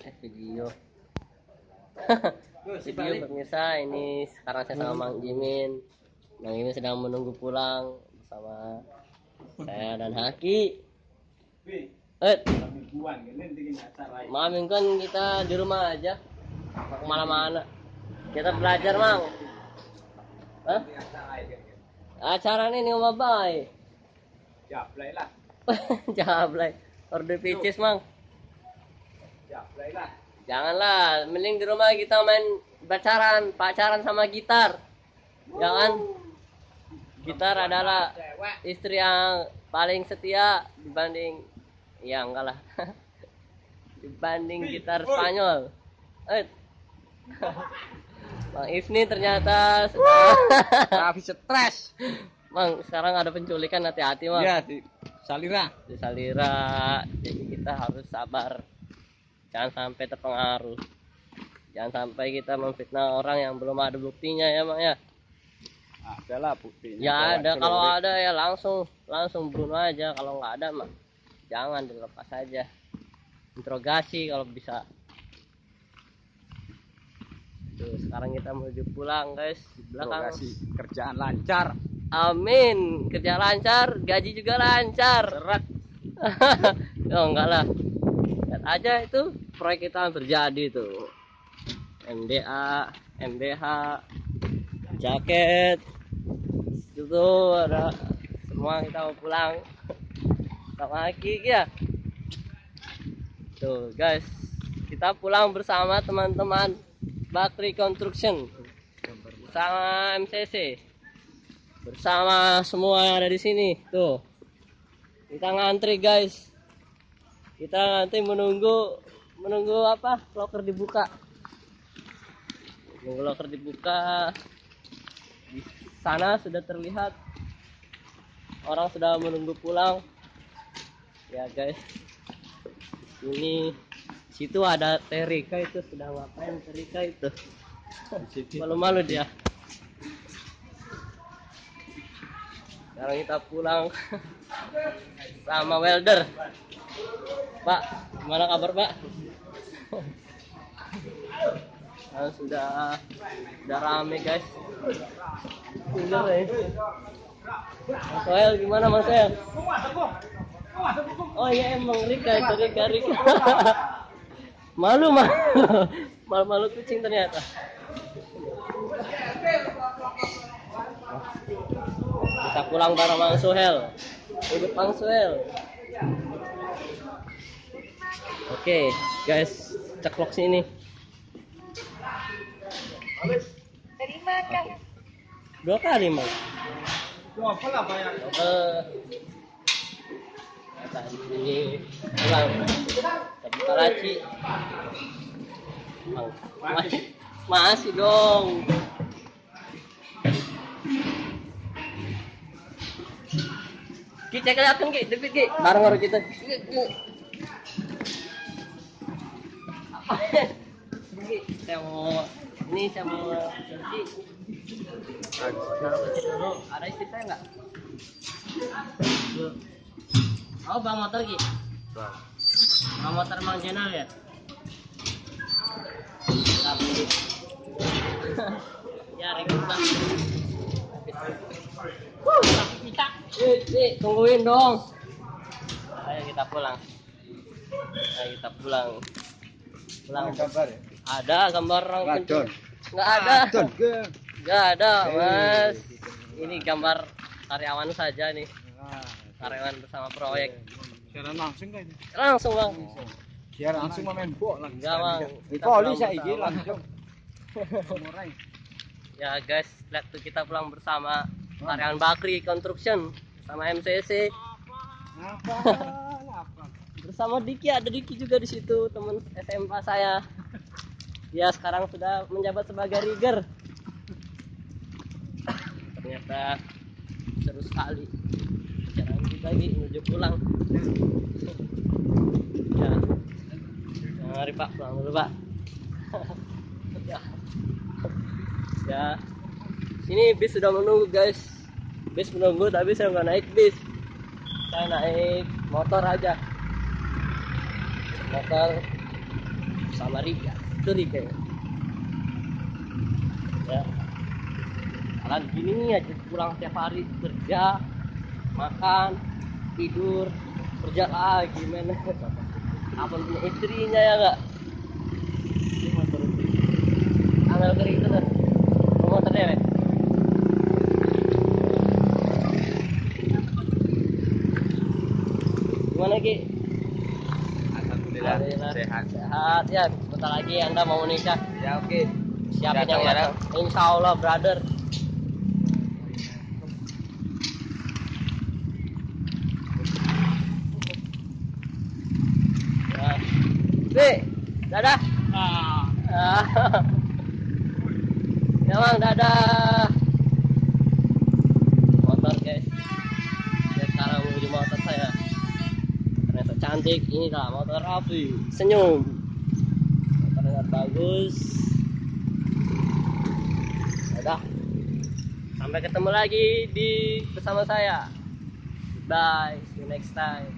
Video. Video pemirsa, ini sekarang saya sama Mang Jimin. Mang Jimin sedang menunggu pulang bersama saya dan Haki. Mamin kan kita di rumah aja, mau kemana-mana. Kita belajar, Mang. Hah? Acara ini ngomong baik. Jablay lah. Jablay. Order picis, Mang. Jablay lah. Janganlah, mending di rumah kita main pacaran sama gitar. Jangan. Gitar adalah istri yang paling setia dibanding, ya enggak lah. Dibanding gitar Spanyol. Bang Ifni ternyata Habis stres. Bang, sekarang ada penculikan, hati-hati, Bang. Ya, di Salira. Di Salira. Jadi kita harus sabar. Jangan sampai terpengaruh. Jangan sampai kita memfitnah orang yang belum ada buktinya ya, Bang ya. Adalah buktinya. Ya ada, kalau ada ya langsung bunuh aja. Kalau nggak ada mah jangan, dilepas aja. Interogasi kalau bisa. Tuh, sekarang kita menuju pulang, guys. Di belakang. Kerjaan lancar. Amin. Kerja lancar, gaji juga lancar. Serat. Oh enggak lah. Lihat aja itu proyek kita terjadi tuh. MDA, MBH, jaket. Itu ada semua, kita mau pulang. Sama Aki ya. Tuh, guys. Kita pulang bersama teman-teman Bakri Construction. Bersama MCC. Bersama semua yang ada di sini. Tuh. Kita ngantri, guys. Kita nanti menunggu apa? Loker dibuka. Menunggu loker dibuka. Di sana sudah terlihat orang sudah menunggu pulang. Ya, guys. Ini situ ada Terika, itu sudah ngapain Terika itu? Malu-malu dia. Sekarang kita pulang sama welder. Pak, gimana kabar, Pak? Nah, sudah rame, guys. Bener ya. Mas Soel gimana, Mas Soel? Oh iya, emang Rika. Malu kucing ternyata. Kita pulang bareng Mang Soel. Ikut Mang Soel. Oke, guys, ceklok sini. Terima kasih. 2 kali, Mang. Apa lah bayar? Ini pulang. Kita buka laci. Mang, masih dong. Ki cek lihat kan, Ki, debit, Ki. Bareng karo kita. Saya mau selfie. Taruh kecil dulu. Ada istri saya nggak? Oh, bang motor, Ki. Bang motor Mang Jenal ya. Tapi ya ribet bang. Tungguin dong. Ayo kita pulang. Pulang. Gambar ya? Ada gambar orang Radon. Nggak ada. Nggak ada, Mas. Gitu. Ini gambar karyawan saja nih. Karyawan bersama proyek. Siaran langsung kan? Langsung, Bang. Siaran langsung main bok lah. Enggak, Bang. Di poli saiki langsung. Ya, guys, lihat tuh kita pulang bersama karyawan Bakri Construction sama MCC. Apa? Bersama Diki, ada Diki juga di situ, teman SMA saya. Dia sekarang sudah menjabat sebagai rigger. Ternyata seru sekali. Jalan lagi menuju pulang. Ya. Mari Pak, pulang dulu Pak. Ya. Sini bis sudah menunggu, guys. Bis menunggu, tapi saya nggak naik bis. Saya naik motor aja. Motor sama Rika itu Rika ya jalan gini aja pulang tiap hari kerja makan tidur kerja lagi men apa punya istrinya ya enggak angel kering itu tuh motor dewek gimana Ki? Alhamdulillah sehat. Sehat ya, sebentar lagi Anda mau menikah. Ya oke. Siapin yang ya. matang. Insya Allah brother. Ya. Bi, dadah. Ah. Ya bang, dadah. Motor guys. Ya sekarang menuju motor saya. Ternyata cantik, ini lah motor Raffi. Senyum. Motornya bagus. Dadah. Sampai ketemu lagi di bersama saya. Bye, see you next time.